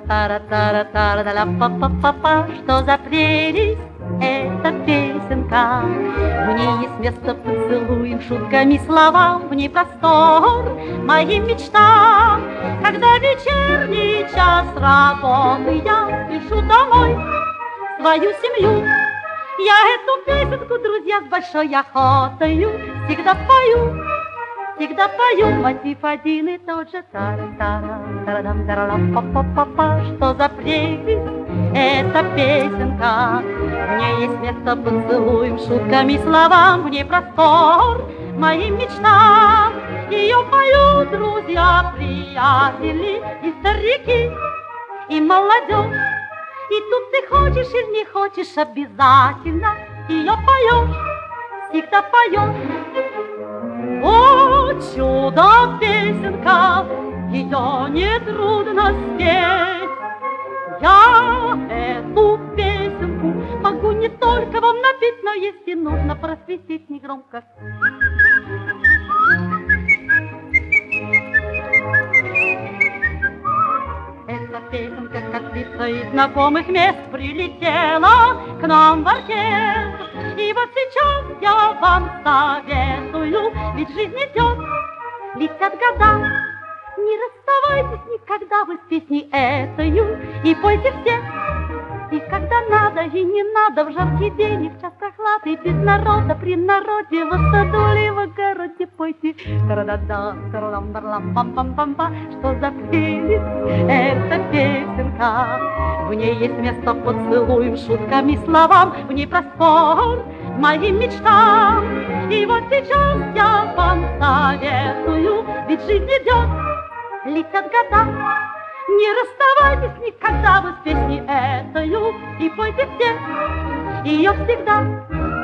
Та-ра-та-ра-та-ра-та-ра-па-па-па-па. Что за прелесть эта песенка? В ней есть место поцелуем, шутками, словам, в ней простор моим мечтам. Когда вечерний час работы я спешу домой в свою семью, я эту песенку, друзья, с большой охотою всегда пою. Всегда пою мотив один и тот же. Та-ра-та-ра-та-ра-та-ра-па-па-па-па. Что за прелесть эта песенка? В ней есть место поцелуем, шутками, словам, в ней простор моим мечтам. Ее поют друзья, приятели и старики, и молодежь. И тут ты хочешь или не хочешь, обязательно ее поешь, всегда поешь. О, чудо песенка, ее нетрудно спеть. Я эту песенку могу не только вам напеть, но если нужно просветить негромко. Эта песенка, как птица из знакомых мест, прилетела к нам в оркестр. И вот сейчас я вам советую, ведь жизнь идет, летят года. Не расставайтесь никогда вы с песней этою, и пойте все, и когда надо, и не надо, в жаркий день, и в час прохлады, без народа, при народе, в саду или в огороде пойте. Та-ра-да-да, та-ра-дам-бар-лам-пам-пам-пам-па. Что за прелесть эта песенка? В ней есть место поцелуем, шутками, словам, в ней простор моим мечтам. И вот сейчас я вам советую, ведь жизнь идет, летят года. Не расставайтесь никогда вы с песней этою, и пойте все ее всегда.